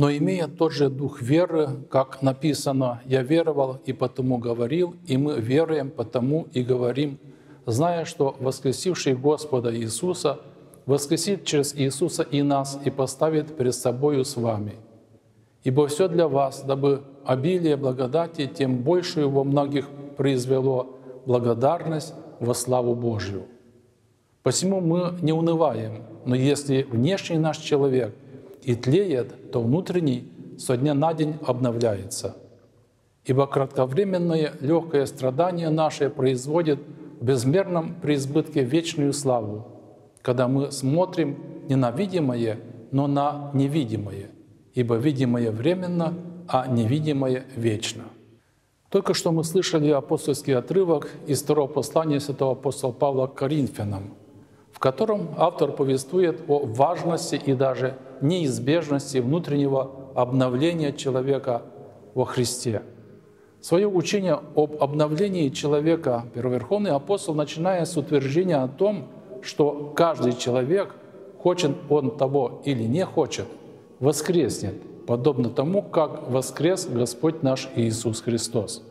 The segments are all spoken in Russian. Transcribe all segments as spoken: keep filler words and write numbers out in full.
Но имея тот же дух веры, как написано: «Я веровал и потому говорил, и мы веруем, потому и говорим, зная, что воскресивший Господа Иисуса воскресит через Иисуса и нас и поставит перед собою с вами. Ибо все для вас, дабы обилие благодати тем большую во многих произвело благодарность во славу Божию. Посему мы не унываем, но если внешний наш человек и тлеет, то внутренний со дня на день обновляется. Ибо кратковременное легкое страдание наше производит в безмерном преизбытке вечную славу, когда мы смотрим не на видимое, но на невидимое, ибо видимое временно, а невидимое вечно». Только что мы слышали апостольский отрывок из второго послания святого апостола Павла к Коринфянам, в котором автор повествует о важности и даже неизбежности внутреннего обновления человека во Христе. Свое учение об обновлении человека первоверховный апостол начинает с утверждения о том, что каждый человек, хочет он того или не хочет, воскреснет, подобно тому, как воскрес Господь наш Иисус Христос.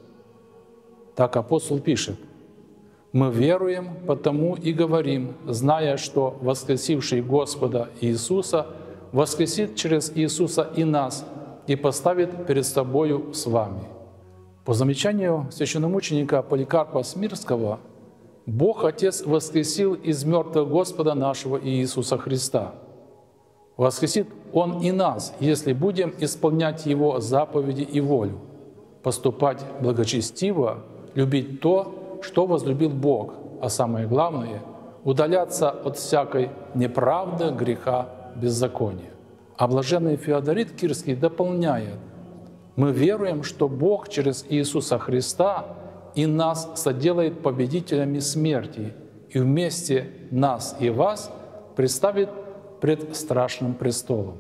Так апостол пишет: «Мы веруем, потому и говорим, зная, что воскресивший Господа Иисуса воскресит через Иисуса и нас и поставит перед собою с вами». По замечанию священномученика Поликарпа Смирского, Бог Отец воскресил из мертвых Господа нашего Иисуса Христа. Воскресит Он и нас, если будем исполнять Его заповеди и волю, поступать благочестиво, любить то, что возлюбил Бог, а самое главное — удаляться от всякой неправды, греха, беззакония. А блаженный Феодорит Кирский дополняет: «Мы веруем, что Бог через Иисуса Христа и нас соделает победителями смерти и вместе нас и вас представит пред страшным престолом».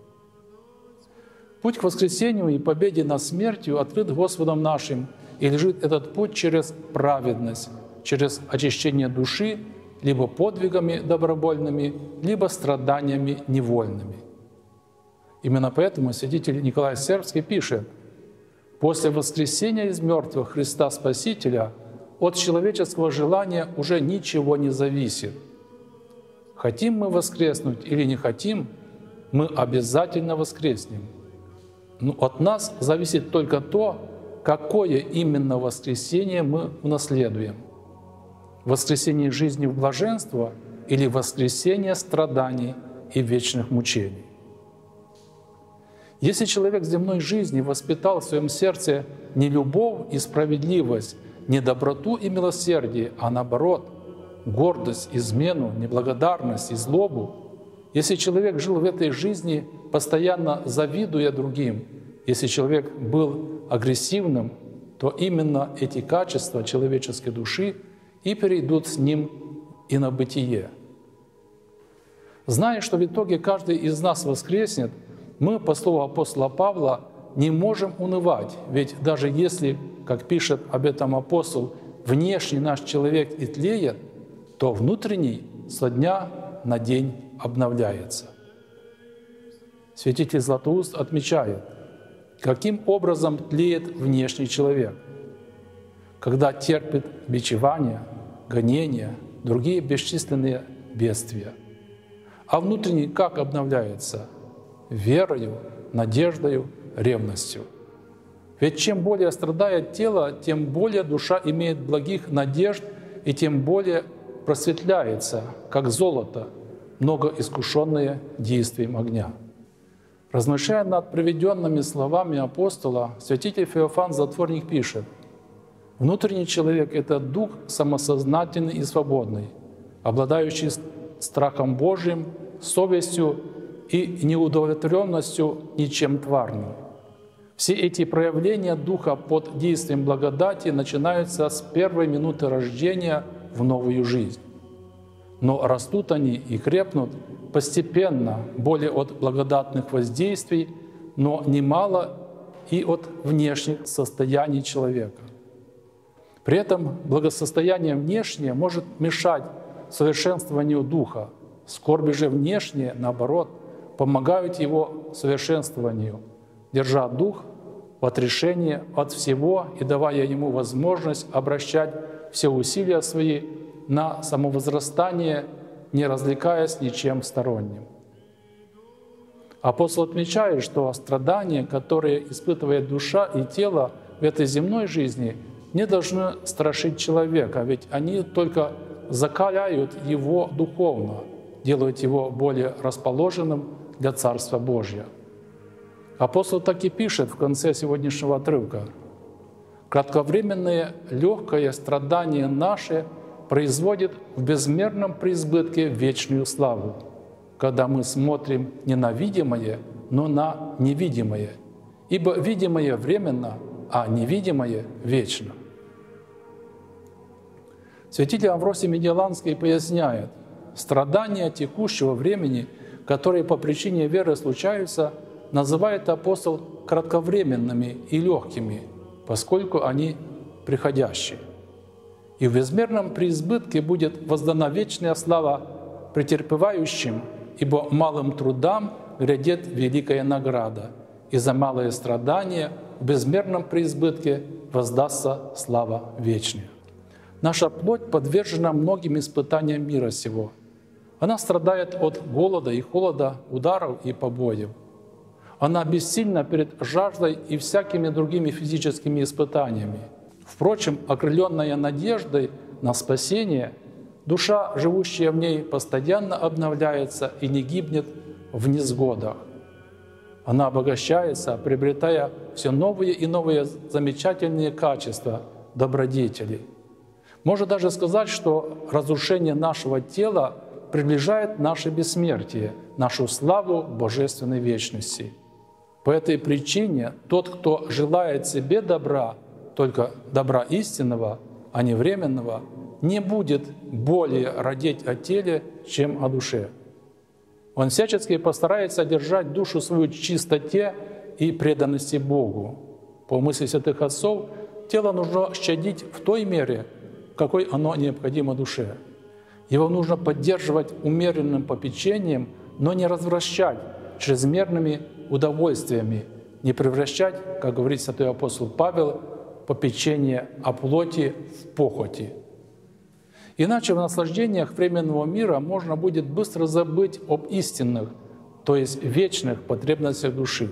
Путь к воскресению и победе над смертью открыт Господом нашим, и лежит этот путь через праведность, через очищение души, либо подвигами добровольными, либо страданиями невольными. Именно поэтому святитель Николай Сербский пишет: «После воскресения из мертвых Христа Спасителя от человеческого желания уже ничего не зависит. Хотим мы воскреснуть или не хотим, мы обязательно воскреснем. Но от нас зависит только то, какое именно воскресение мы унаследуем. Воскресение жизни в блаженство или воскресение страданий и вечных мучений». Если человек в земной жизни воспитал в своем сердце не любовь и справедливость, не доброту и милосердие, а наоборот, гордость, измену, неблагодарность и злобу, если человек жил в этой жизни, постоянно завидуя другим, если человек был агрессивным, то именно эти качества человеческой души и перейдут с ним и на бытие. Зная, что в итоге каждый из нас воскреснет, мы, по слову апостола Павла, не можем унывать, ведь даже если, как пишет об этом апостол, внешний наш человек и тлеет, то внутренний со дня на день обновляется. Святитель Златоуст отмечает, каким образом тлеет внешний человек, когда терпит бичевание, гонения, другие бесчисленные бедствия. А внутренний как обновляется? Верою, надеждою, ревностью. Ведь чем более страдает тело, тем более душа имеет благих надежд и тем более просветляется, как золото, многоискушенное действием огня. Размышляя над приведенными словами апостола, святитель Феофан Затворник пишет: «Внутренний человек — это дух самосознательный и свободный, обладающий страхом Божьим, совестью и неудовлетворенностью ничем тварным. Все эти проявления Духа под действием благодати начинаются с первой минуты рождения в новую жизнь. Но растут они и крепнут постепенно, более от благодатных воздействий, но немало и от внешних состояний человека. При этом благосостояние внешнее может мешать совершенствованию Духа, скорби же внешние, наоборот, помогают его совершенствованию, держа дух в отрешении от всего и давая ему возможность обращать все усилия свои на самовозрастание, не развлекаясь ничем сторонним. Апостол отмечает, что страдания, которые испытывает душа и тело в этой земной жизни, не должны страшить человека, ведь они только закаляют его духовно, делают его более расположенным для Царства Божьего. Апостол так и пишет в конце сегодняшнего отрывка: «Кратковременное легкое страдание наше производит в безмерном преизбытке вечную славу, когда мы смотрим не на видимое, но на невидимое. Ибо видимое временно, а невидимое вечно». Святитель Амвросий Медиаланский поясняет: страдания текущего времени, которые по причине веры случаются, называет апостол кратковременными и легкими, поскольку они приходящие. И в безмерном преизбытке будет воздана вечная слава претерпевающим, ибо малым трудам грядет великая награда, и за малые страдания в безмерном преизбытке воздастся слава вечная. Наша плоть подвержена многим испытаниям мира сего. Она страдает от голода и холода, ударов и побоев. Она бессильна перед жаждой и всякими другими физическими испытаниями. Впрочем, окрыленная надеждой на спасение, душа, живущая в ней, постоянно обновляется и не гибнет в несгодах. Она обогащается, приобретая все новые и новые замечательные качества, добродетели. Можно даже сказать, что разрушение нашего тела приближает наше бессмертие, нашу славу божественной вечности. По этой причине тот, кто желает себе добра, только добра истинного, а не временного, не будет более родить о теле, чем о душе. Он всячески постарается держать душу свою в чистоте и преданности Богу. По мысли святых отцов, тело нужно щадить в той мере, в какой оно необходимо душе. Его нужно поддерживать умеренным попечением, но не развращать чрезмерными удовольствиями, не превращать, как говорит святой апостол Павел, попечение о плоти в похоти. Иначе в наслаждениях временного мира можно будет быстро забыть об истинных, то есть вечных потребностях души.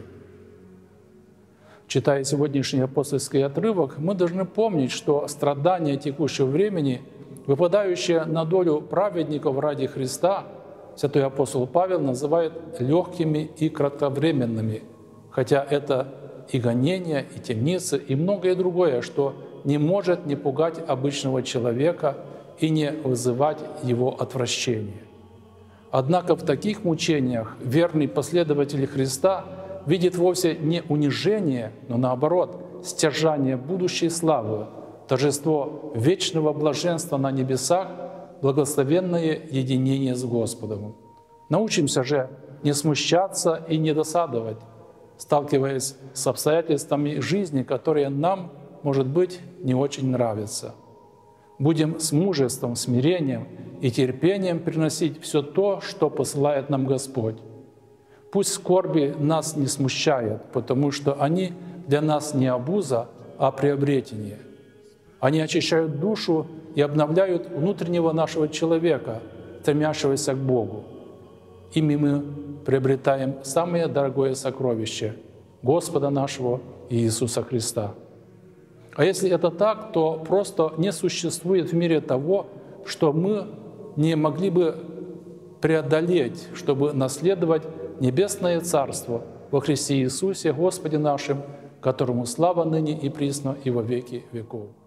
Читая сегодняшний апостольский отрывок, мы должны помнить, что страдания текущего времени, выпадающие на долю праведников ради Христа, святой апостол Павел называет легкими и кратковременными, хотя это и гонения, и темницы, и многое другое, что не может не пугать обычного человека и не вызывать его отвращения. Однако в таких мучениях верный последователь Христа видит вовсе не унижение, но наоборот, стяжание будущей славы, торжество вечного блаженства на небесах, благословенное единение с Господом. Научимся же не смущаться и не досадовать, сталкиваясь с обстоятельствами жизни, которые нам, может быть, не очень нравятся. Будем с мужеством, смирением и терпением приносить все то, что посылает нам Господь. Пусть скорби нас не смущают, потому что они для нас не обуза, а приобретение. Они очищают душу и обновляют внутреннего нашего человека, стремящегося к Богу. Ими мы приобретаем самое дорогое сокровище — Господа нашего Иисуса Христа. А если это так, то просто не существует в мире того, что мы не могли бы преодолеть, чтобы наследовать Небесное Царство во Христе Иисусе, Господе нашим, которому слава ныне и присно и во веки веков.